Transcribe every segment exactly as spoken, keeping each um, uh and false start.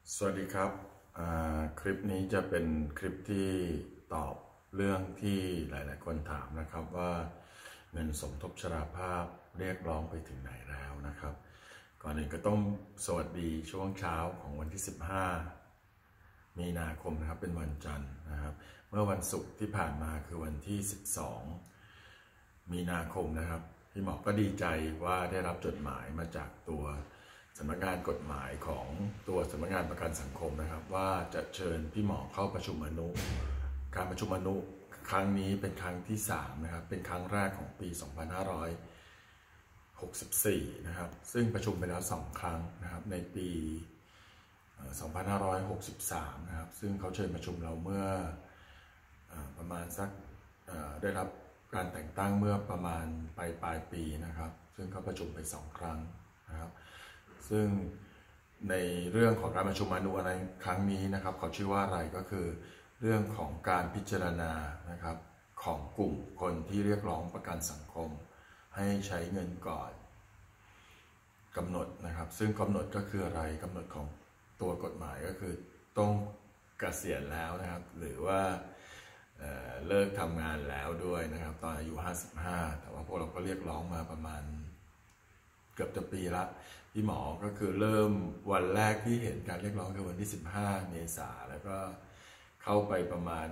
สวัสดีครับคลิปนี้จะเป็นคลิปที่ตอบเรื่องที่หลายๆคนถามนะครับว่าเงินสมทบชราภาพเรียกร้องไปถึงไหนแล้วนะครับก่อนอื่นก็ต้องสวัสดีช่วงเช้าของวันที่สิบห้ามีนาคมนะครับเป็นวันจันทร์นะครับเมื่อวันศุกร์ที่ผ่านมาคือวันที่สิบสองมีนาคมนะครับพี่หมอก็ดีใจว่าได้รับจดหมายมาจากตัวสำนักงานกฎหมายของตัวสำนักงานประกันสังคมนะครับว่าจะเชิญพี่หมอเข้าประชุมอนุการประชุมอนุครั้งนี้เป็นครั้งที่สามนะครับเป็นครั้งแรกของปีสองพันห้าร้อยหกสิบสี่นะครับซึ่งประชุมไปแล้วสองครั้งนะครับในปีสองพันห้าร้อยหกสิบสามนะครับซึ่งเขาเชิญประชุมเราเมื่อประมาณสักได้รับการแต่งตั้งเมื่อประมาณปลายปลายปีนะครับซึ่งเขาประชุมไปสองครั้งนะครับซึ่งในเรื่องของการประชุมอนุอะไรครั้งนี้นะครับเขาชื่อว่าอะไรก็คือเรื่องของการพิจารณานะครับของกลุ่มคนที่เรียกร้องประกันสังคมให้ใช้เงินก่อนกำหนดนะครับซึ่งกำหนดก็คืออะไรกำหนดของตัวกฎหมายก็คือต้องเกษียณแล้วนะครับหรือว่าเอ่อเลิกทำงานแล้วด้วยนะครับตอนอายุห้าสิบห้าแต่ว่าพวกเราก็เรียกร้องมาประมาณเกือบจะปีละพี่หมอก็คือเริ่มวันแรกที่เห็นการเรียกร้องคือวันที่สิบห้าเมษายนแล้วก็เข้าไปประมาณ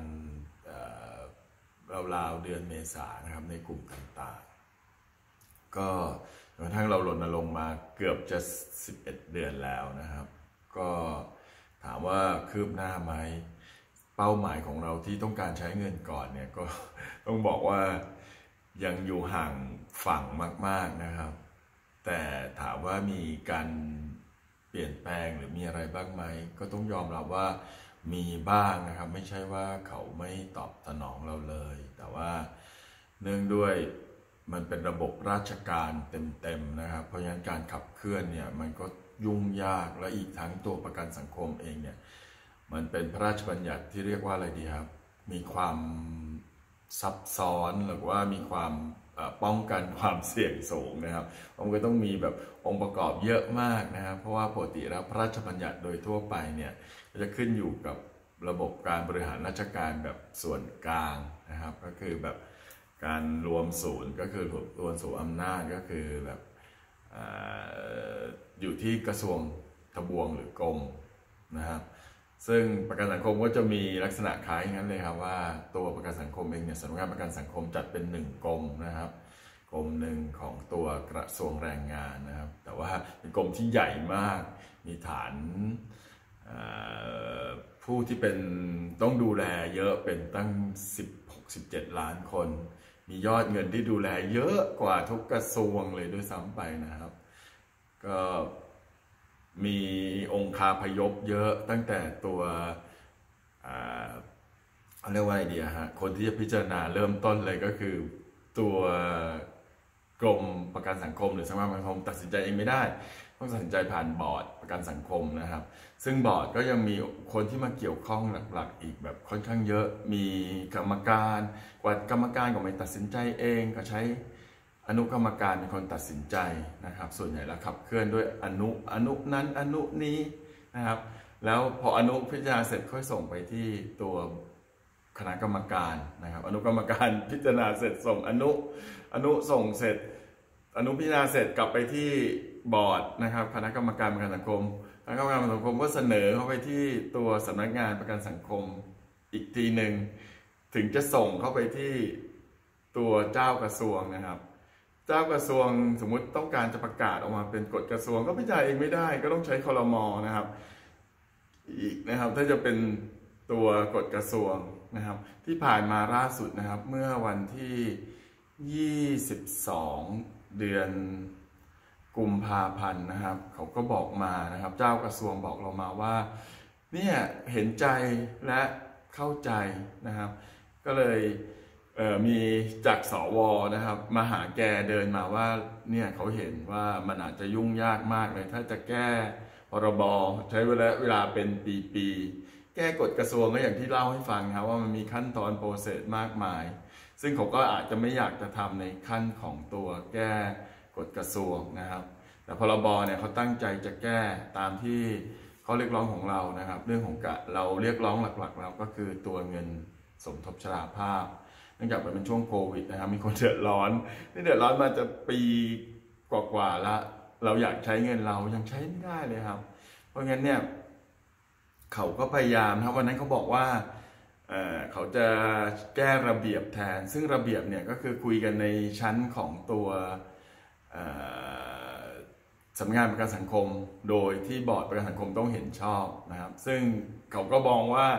ราวๆเดือนเมษายนนะครับในกลุ่มต่างๆก็จนกระทั่งเรารณรงค์มาเกือบจะสิบเอ็ดเดือนแล้วนะครับก็ถามว่าคืบหน้าไหมเป้าหมายของเราที่ต้องการใช้เงินก่อนเนี่ยก็ต้องบอกว่ายังอยู่ห่างฝั่งมากๆนะครับแต่ถามว่ามีการเปลี่ยนแปลงหรือมีอะไรบ้างไหมก็ต้องยอมรับว่ามีบ้างนะครับไม่ใช่ว่าเขาไม่ตอบสนองเราเลยแต่ว่าเนื่องด้วยมันเป็นระบบราชการเต็มๆนะครับเพราะฉะนั้นการขับเคลื่อนเนี่ยมันก็ยุ่งยากและอีกทั้งตัวประกันสังคมเองเนี่ยมันเป็นพระราชบัญญัติที่เรียกว่าอะไรดีครับมีความซับซ้อนหรือว่ามีความป้องกันความเสี่ยงสูงนะครับมันก็ต้องมีแบบองค์ประกอบเยอะมากนะครับเพราะว่าปกติแล้วพระราชบัญญัติโดยทั่วไปเนี่ยจะขึ้นอยู่กับระบบการบริหารราชการแบบส่วนกลางนะครับก็คือแบบการรวมศูนย์ก็คือรวมศูนย์อำนาจก็คือแบบอยู่ที่กระทรวงทบวงหรือกรมนะครับซึ่งประกันสังคมก็จะมีลักษณะคล้ายงั้นเลยครับว่าตัวประกันสังคมเองเนี่ยสำนักงานประกันสังคมจัดเป็นหนึ่งกรมนะครับกรมหนึ่งของตัวกระทรวงแรงงานนะครับแต่ว่าเป็นกรมที่ใหญ่มากมีฐานผู้ที่เป็นต้องดูแลเยอะเป็นตั้งสิบหก สิบเจ็ดล้านคนมียอดเงินที่ดูแลเยอะกว่าทุกกระทรวงเลยด้วยซ้ำไปนะครับก็มีองค์คาพยพเยอะตั้งแต่ตัวเรียกว่าไอเดียฮะคนที่จะพิจารณาเริ่มต้นเลยก็คือตัวกรมประกันสังคมหรือสำนักงานประกันสังคมตัดสินใจเองไม่ได้ต้องตัดสินใจผ่านบอร์ดประกันสังคมนะครับซึ่งบอร์ดก็ยังมีคนที่มาเกี่ยวข้องหลักๆอีกแบบค่อนข้างเยอะมีกรรมการกว่ากรรมการก็ไม่ตัดสินใจเองก็ใช้อนุกรรมการเป็นคนตัดสินใจนะครับส่วนใหญ่แล้วขับเคลื่อนด้วยอนุอนุนั้นอนุนี้นะครับแล้วพออนุพิจารณาเสร็จค่อยส่งไปที่ตัวคณะกรรมการนะครับอนุกรรมการพิจารณาเสร็จส่งอนุอนุส่งเสร็จอนุพิจารณาเสร็จกลับไปที่บอร์ดนะครับคณะกรรมการประกันสังคมคณะกรรมการประกันสังคมก็เสนอเข้าไปที่ตัวสำนักงานประกันสังคมอีกทีหนึ่งถึงจะส่งเข้าไปที่ตัวเจ้ากระทรวงนะครับเจ้ากระทรวงสมมุติต้องการจะประกาศออกมาเป็นกฎกระทรวงก็พิจารณาเองไม่ได้ก็ต้องใช้ครม.นะครับอีกนะครับถ้าจะเป็นตัวกฎกระทรวงนะครับที่ผ่านมาล่าสุดนะครับเมื่อวันที่ยี่สิบสองเดือนกุมภาพันธ์นะครับเขาก็บอกมานะครับเจ้ากระทรวงบอกเรามาว่าเนี่ยเห็นใจและเข้าใจนะครับก็เลยมีจากสวนะครับมาหาแกเดินมาว่าเนี่ยเขาเห็นว่ามันอาจจะยุ่งยากมากเลยถ้าจะแก้พรบใช้เวลาเวลาเป็นปีๆแก้กฎกระทรวงก็อย่างที่เล่าให้ฟังครับว่ามันมีขั้นตอนโปรเซสมากมายซึ่งเขาก็อาจจะไม่อยากจะทำในขั้นของตัวแก้กฎกระทรวงนะครับแต่พรบเนี่ยเขาตั้งใจจะแก้ตามที่ข้อเรียกร้องของเรานะครับเรื่องของกะเราเรียกร้องหลักๆเราก็คือตัวเงินสมทบชราภาพเนื่องจากมันเป็นช่วงโควิดนะครับมีคนเดือดร้อนที่เดือดร้อนมาจะปีกว่าๆแล้วเราอยากใช้เงินเรายังใช้ไม่ได้เลยครับเพราะงั้นเนี่ยเขาก็พยายามครับวันนั้นเขาบอกว่าเอ่อเขาจะแก้ระเบียบแทนซึ่งระเบียบเนี่ยก็คือคุยกันในชั้นของตัวสำนักงานประกันสังคมโดยที่บอร์ดประกันสังคมต้องเห็นชอบนะครับซึ่งเขาก็มองว่า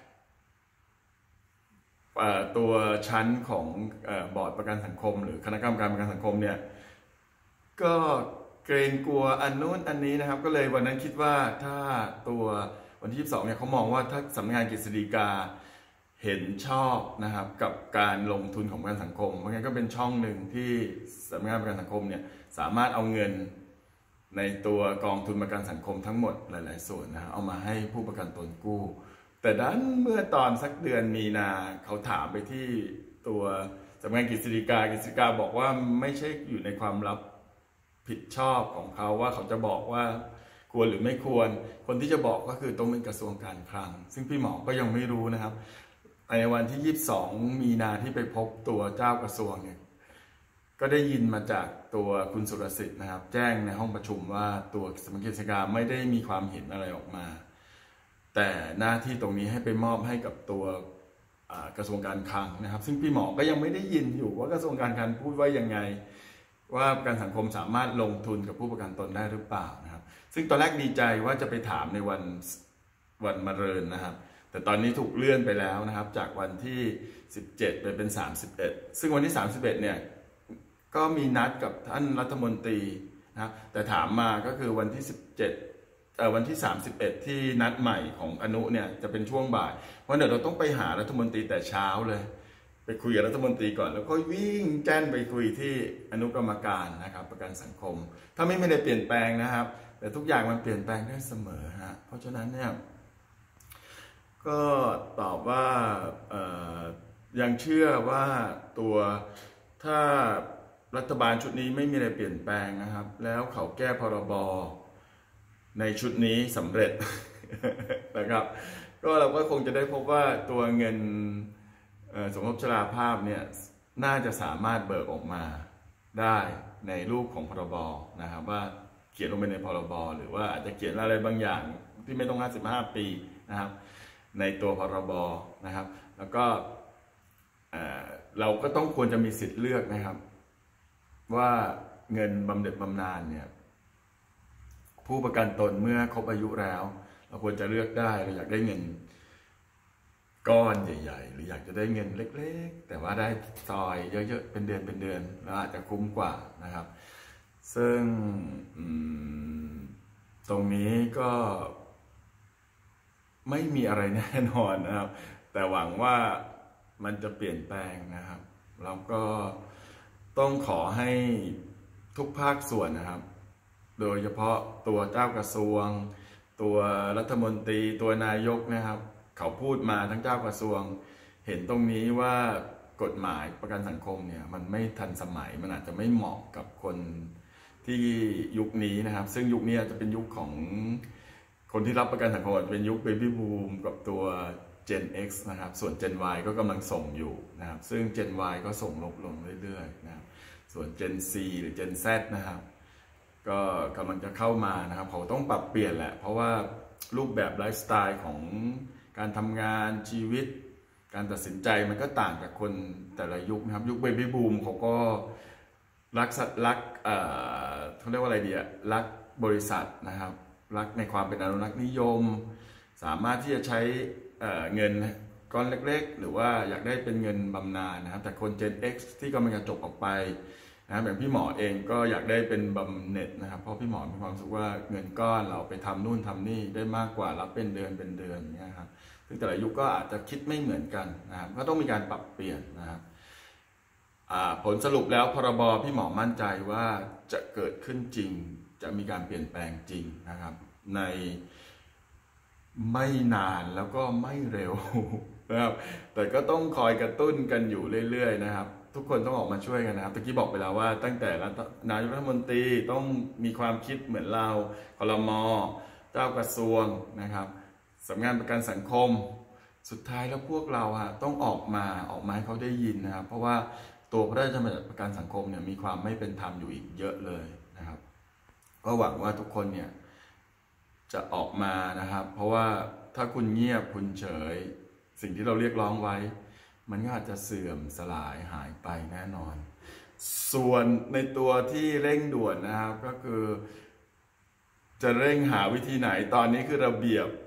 ตัวชั้นของบอร์ดประกันสังคมหรือคณะกรรมการประกันสังคมเนี่ยก็เกรงกลัวอันนู้นอันนี้นะครับก็เลยวันนั้นคิดว่าถ้าตัววันที่ยี่สิบสองเนี่ยเขามองว่าถ้าสำนักงานกฤษฎีกาเห็นชอบนะครับกับการลงทุนของประกันสังคมเพราะงั้นก็เป็นช่องหนึ่งที่สำนักงานประกันสังคมเนี่ยสามารถเอาเงินในตัวกองทุนประกันสังคมทั้งหมดหลายๆส่วนนะเอามาให้ผู้ประกันตนกู้แต่ดันเมื่อตอนสักเดือนมีนาเขาถามไปที่ตัวสำนักงานกฤษฎีกากฤษฎีกาบอกว่าไม่ใช่อยู่ในความลับผิดชอบของเขาว่าเขาจะบอกว่าควรหรือไม่ควรคนที่จะบอกก็คือต้องเป็นกระทรวงการคลังซึ่งพี่หมอก็ยังไม่รู้นะครับในวันที่ยี่สิบสองมีนาที่ไปพบตัวเจ้ากระทรวงเนี่ยก็ได้ยินมาจากตัวคุณสุรสิทธิ์นะครับแจ้งในห้องประชุมว่าตัวสำนักงานกฤษฎีกาไม่ได้มีความเห็นอะไรออกมาแต่หน้าที่ตรงนี้ให้ไปมอบให้กับตัวกระทรวงการคลังนะครับซึ่งพี่หมอก็ยังไม่ได้ยินอยู่ว่ากระทรวงการคลังพูดว่ายังไงว่าประกันสังคมสามารถลงทุนกับผู้ประกันตนได้หรือเปล่านะครับซึ่งตอนแรกดีใจว่าจะไปถามในวันวันมะรืนนะครับแต่ตอนนี้ถูกเลื่อนไปแล้วนะครับจากวันที่สิบเจ็ดไปเป็นสามสิบเอ็ดซึ่งวันที่สามสิบเอ็ดเนี่ยก็มีนัดกับท่านรัฐมนตรีนะครับแต่ถามมาก็คือวันที่สิบเจ็ดเอ่อวันที่สามสิบเอ็ดที่นัดใหม่ของอนุเนี่ยจะเป็นช่วงบ่ายเพราะเดี๋ยวเราต้องไปหารัฐมนตรีแต่เช้าเลยไปคุยกับรัฐมนตรีก่อนแล้วก็วิ่งแจ้นไปคุยที่อนุกรรมการนะครับประกันสังคมถ้าไม่ไม่ได้เปลี่ยนแปลงนะครับแต่ทุกอย่างมันเปลี่ยนแปลงได้เสมอฮะเพราะฉะนั้นเนี่ยก็ตอบว่ายังเชื่อว่าตัวถ้ารัฐบาลชุดนี้ไม่มีอะไรเปลี่ยนแปลงนะครับแล้วเขาแก้พรบในชุดนี้สำเร็จนะครับก็เราก็คงจะได้พบว่าตัวเงินสมทบชราภาพเนี่ยน่าจะสามารถเบิกออกมาได้ในรูปของพรบนะครับว่าเขียนลงไปในพรบหรือว่าอาจจะเขียนอะไรบางอย่างที่ไม่ต้องห้าสิบห้าปีนะครับในตัวพรบนะครับแล้วก็เราก็ต้องควรจะมีสิทธิ์เลือกนะครับว่าเงินบำเหน็จบำนาญเนี่ยผู้ประกันตนเมื่อครบอายุแล้วเราควรจะเลือกได้เราอยากได้เงินก้อนใหญ่ๆหรืออยากจะได้เงินเล็กๆแต่ว่าได้ซอยเยอะๆเป็นเดือนเป็นเดือนแล้วอาจจะคุ้มกว่านะครับซึ่งตรงนี้ก็ไม่มีอะไรแน่นอนนะครับแต่หวังว่ามันจะเปลี่ยนแปลงนะครับแล้วก็ต้องขอให้ทุกภาคส่วนนะครับโดยเฉพาะตัวเจ้ากระทรวงตัวรัฐมนตรีตัวนายกนะครับเขาพูดมาทั้งเจ้ากระทรวงเห็นตรงนี้ว่ากฎหมายประกันสังคมเนี่ยมันไม่ทันสมัยมันอาจจะไม่เหมาะกับคนที่ยุคนี้นะครับซึ่งยุคนี้จะเป็นยุคของคนที่รับประกันสังคมเป็นยุค Baby Boom กับตัว Gen X นะครับส่วน Gen Y ก็กำลังส่งอยู่นะครับซึ่ง Gen Y ก็ส่งลดลงเรื่อยๆนะครับส่วน Gen C หรือ Gen Z นะครับก็กำลังจะเข้ามานะครับเขาต้องปรับเปลี่ยนแหละเพราะว่ารูปแบบไลฟ์สไตล์ของการทำงานชีวิตการตัดสินใจมันก็ต่างจากคนแต่ละยุคนะครับยุค Baby Boom เขาก็รักรักเอ่อเขาเรียกว่าอะไรดีอะรักบริษัทนะครับรักในความเป็นอนุรักษ์นิยมสามารถที่จะใช้เอ่อเงินก้อนเล็กๆหรือว่าอยากได้เป็นเงินบำนาญนะครับแต่คน Gen X ที่กำลังจะจบออกไปนะอย่างพี่หมอเองก็อยากได้เป็นบำเหน็จนะครับเพราะพี่หมอมีความรู้สึกว่าเงินก้อนเราไปทำนู่นทำนี่ได้มากกว่ารับเป็นเดือนเป็นเดือนเนี่ยครับซึ่งแต่ละยุคก็อาจจะคิดไม่เหมือนกันนะครับก็ต้องมีการปรับเปลี่ยนนะครับผลสรุปแล้วพรบพี่หมอมั่นใจว่าจะเกิดขึ้นจริงจะมีการเปลี่ยนแปลงจริงนะครับในไม่นานแล้วก็ไม่เร็วนะครับแต่ก็ต้องคอยกระตุ้นกันอยู่เรื่อยๆนะครับทุกคนต้องออกมาช่วยกันนะครับตะกี้บอกไปแล้วว่าตั้งแต่นายกรัฐมนตรีต้องมีความคิดเหมือนเราครม.จเจ้ากระทรวงนะครับสำนักงานประกันสังคมสุดท้ายแล้วพวกเราฮะต้องออกมาออกมาให้เขาได้ยินนะครับเพราะว่าตัวพระราชบัญญัติประกันสังคมเนี่ยมีความไม่เป็นธรรมอยู่อีกเยอะเลยนะครับก็หวังว่าทุกคนเนี่ยจะออกมานะครับเพราะว่าถ้าคุณเงียบคุณเฉยสิ่งที่เราเรียกร้องไว้มันก็อาจจะเสื่อมสลายหายไปแน่นอนส่วนในตัวที่เร่งด่วนนะครับก็คือจะเร่งหาวิธีไหนตอนนี้คือระเบียบ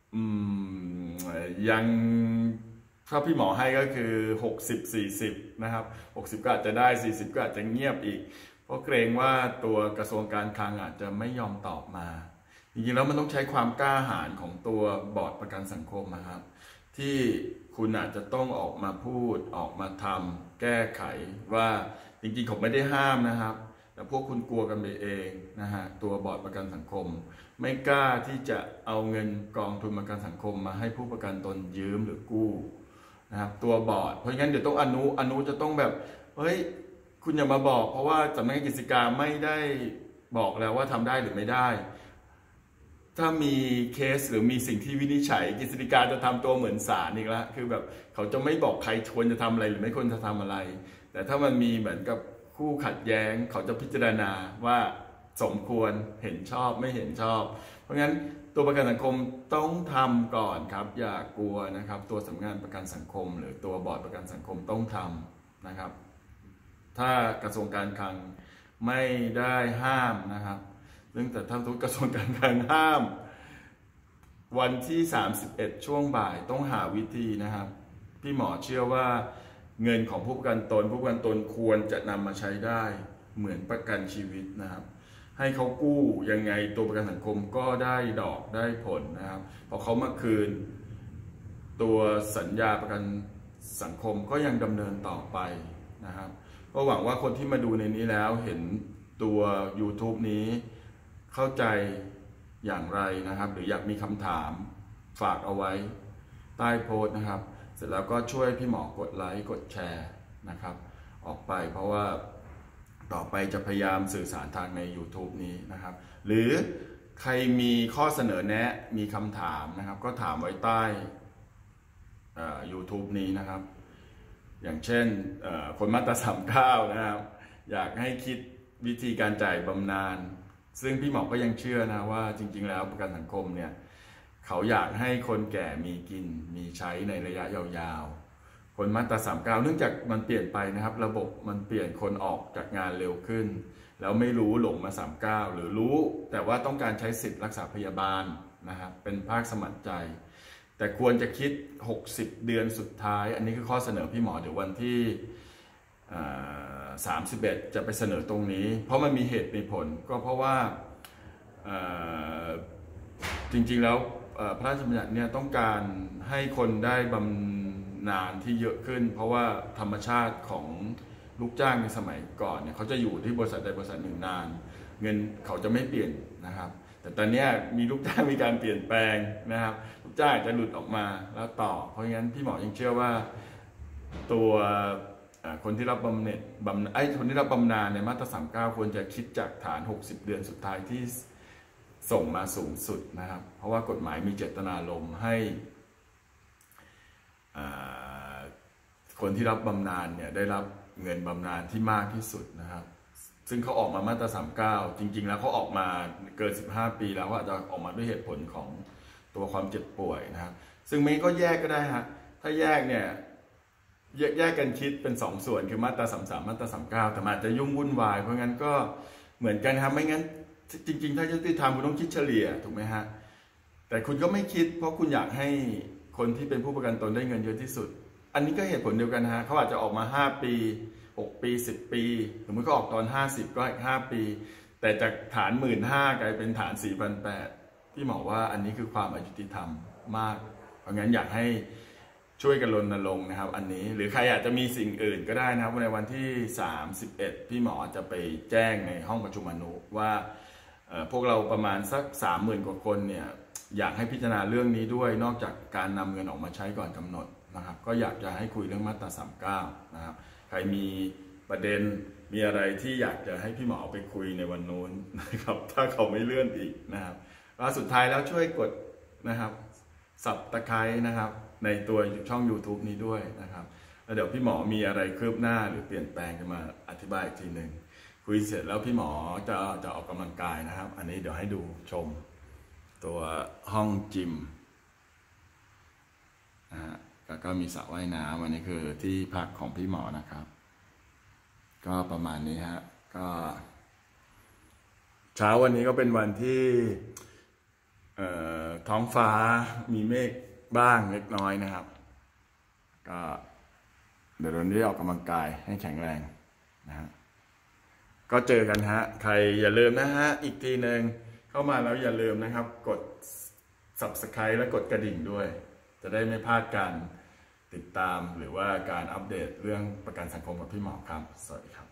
ยังถ้าพี่หมอให้ก็คือหกสิบ สี่สิบนะครับหกสิบก็อาจจะได้สี่สิบก็อาจจะเงียบอีกเพราะเกรงว่าตัวกระทรวงการคลังอาจจะไม่ยอมตอบมาจริงๆแล้วมันต้องใช้ความกล้าหาญของตัวบอร์ดประกันสังคมนะครับที่คุณอาจจะต้องออกมาพูดออกมาทำแก้ไขว่าจริงๆผมไม่ได้ห้ามนะครับแต่พวกคุณกลัวกันไปเองนะฮะตัวบอร์ดประกันสังคมไม่กล้าที่จะเอาเงินกองทุนประกันสังคมมาให้ผู้ประกันตนยืมหรือกู้นะครับตัวบอร์ดเพราะงั้นเดี๋ยวต้องอนุอนุจะต้องแบบเฮ้ยคุณอย่ามาบอกเพราะว่าสำนักงานกฤษฎีกาไม่ได้บอกแล้วว่าทำได้หรือไม่ได้ถ้ามีเคสหรือมีสิ่งที่วินิจฉัยกฤษฎีกาจะทำตัวเหมือนศาลอีกแล้วคือแบบเขาจะไม่บอกใครควรจะทำอะไรหรือไม่ควรจะทำอะไรแต่ถ้ามันมีเหมือนกับคู่ขัดแย้งเขาจะพิจารณาว่าสมควรเห็นชอบไม่เห็นชอบเพราะงั้นตัวประกันสังคมต้องทำก่อนครับอย่ากลัวนะครับตัวสำนักงานประกันสังคมหรือตัวบอร์ดประกันสังคมต้องทำนะครับถ้ากระทรวงการคลังไม่ได้ห้ามนะครับซึ่งแต่ถ้าทุกกระทรวงการคลังห้ามวันที่สามสิบเอ็ดช่วงบ่ายต้องหาวิธีนะครับพี่หมอเชื่อว่าเงินของผู้ประกันตนผู้ประกันตนควรจะนำมาใช้ได้เหมือนประกันชีวิตนะครับให้เขากู้ยังไงตัวประกันสังคมก็ได้ดอกได้ผลนะครับพอเขามาคืนตัวสัญญาประกันสังคมก็ยังดำเนินต่อไปนะครับก็หวังว่าคนที่มาดูในนี้แล้วเห็นตัว YouTube นี้เข้าใจอย่างไรนะครับหรืออยากมีคำถามฝากเอาไว้ใต้โพสต์นะครับเสร็จแล้วก็ช่วยพี่หมอกดไลค์กดแชร์นะครับออกไปเพราะว่าต่อไปจะพยายามสื่อสารทางใน YouTube นี้นะครับหรือใครมีข้อเสนอแนะมีคำถามนะครับก็ถามไว้ใต้ YouTube นี้นะครับอย่างเช่นคนมาตราสามเก้านะครับอยากให้คิดวิธีการจ่ายบำนาญซึ่งพี่หมอก็ยังเชื่อนะว่าจริงๆแล้วประกันสังคมเนี่ยเขาอยากให้คนแก่มีกินมีใช้ในระยะยาวๆคนมาตราสามเก้าเนื่องจากมันเปลี่ยนไปนะครับระบบมันเปลี่ยนคนออกจากงานเร็วขึ้นแล้วไม่รู้หลงมาสามเก้าหรือรู้แต่ว่าต้องการใช้สิทธิ์รักษาพยาบาลนะครับเป็นภาคสมัครใจแต่ควรจะคิดหกสิบเดือนสุดท้ายอันนี้คือข้อเสนอพี่หมอเดี๋ยววันที่สามสิบเอ็ดจะไปเสนอตรงนี้เพราะมันมีเหตุมีผลก็เพราะว่าจริงๆแล้วพระราชบัญญัติเนี่ยต้องการให้คนได้บำนาญที่เยอะขึ้นเพราะว่าธรรมชาติของลูกจ้างในสมัยก่อนเนี่ยเขาจะอยู่ที่บริษัทใดบริษัทหนึ่งนานเงินเขาจะไม่เปลี่ยนนะครับแต่ตอนนี้มีลูกจ้างมีการเปลี่ยนแปลงนะครับลูกจ้างจะหลุดออกมาแล้วต่อเพราะงั้นพี่หมอยังเชื่อว่าตัวคนที่รับบำเหน็จบำไอ้คนที่รับบำนาญในมาตราสามเก้าควรจะคิดจากฐานหกสิบเดือนสุดท้ายที่ส่งมาสูงสุดนะครับเพราะว่ากฎหมายมีเจตนารมณ์ให้คนที่รับบำนาญเนี่ยได้รับเงินบำนาญที่มากที่สุดนะครับซึ่งเขาออกมามาตราสามเก้าจริงๆแล้วเขาออกมาเกินสิบห้าปีแล้วว่าจะออกมาด้วยเหตุผลของตัวความเจ็บป่วยนะครับซึ่งไม่ก็แยกก็ได้ฮะถ้าแยกเนี่ยแยกแยกกันคิดเป็นสองส่วนคือมาตราสามสามมาตราสามเก้าแต่มันจะยุ่งวุ่นวายเพราะงั้นก็เหมือนกันครับไม่งั้นจริงๆถ้ายุติธรรมคุณต้องคิดเฉลี่ยถูกไหมฮะแต่คุณก็ไม่คิดเพราะคุณอยากให้คนที่เป็นผู้ประกันตนได้เงินเยอะที่สุดอันนี้ก็เหตุผลเดียวกันฮะเขาอาจจะออกมาห้าปีหกปีสิบปีสมมติก็ออกตอนห้าสิบก็อีกห้าปีแต่จากฐาน หนึ่งหมื่นห้าพัน กลายเป็นฐาน สี่พันแปดร้อย พี่หมอว่าอันนี้คือความอายุติธรรมมากเพราะงั้นอยากให้ช่วยกันรณรงค์นะครับอันนี้หรือใครอาจจะมีสิ่งอื่นก็ได้นะครับในวันที่สามสิบเอ็ดพี่หมอจะไปแจ้งในห้องประชุมอนุว่าพวกเราประมาณสัก สามหมื่น กว่าคนเนี่ยอยากให้พิจารณาเรื่องนี้ด้วยนอกจากการนำเงินออกมาใช้ก่อนกำหนดนะครับก็อยากจะให้คุยเรื่องมาตราสามเก้านะครับใครมีประเด็นมีอะไรที่อยากจะให้พี่หมอไปคุยในวันนู้นนะครับถ้าเขาไม่เลื่อนอีกนะครับแล้วสุดท้ายแล้วช่วยกดนะครับสับตะไคร้นะครับในตัวช่อง YouTube นี้ด้วยนะครับแล้วเดี๋ยวพี่หมอมีอะไรคืบหน้าหรือเปลี่ยนแปลงจะมาอธิบายอีกทีหนึ่งคุยเสร็จแล้วพี่หมอจะจะออกกำลังกายนะครับ อันนี้เดี๋ยวให้ดูชมตัวห้องจิมนะฮะก็มีสระว่ายน้ำอันนี้คือที่พักของพี่หมอนะครับก็ประมาณนี้ฮะก็เช้าวันนี้ก็เป็นวันที่ท้องฟ้ามีเมฆบ้างเล็กน้อยนะครับก็เดี๋ยววันนี้ออกกำลังกายให้แข็งแรงนะฮะก็เจอกันฮะใครอย่าลืมนะฮะอีกทีหนึ่งเข้ามาแล้วอย่าลืมนะครับกด ซับสไครบ์ และกดกระดิ่งด้วยจะได้ไม่พลาดการติดตามหรือว่าการอัปเดตเรื่องประกันสังคมกับพี่หมอครับสวัสดีครับ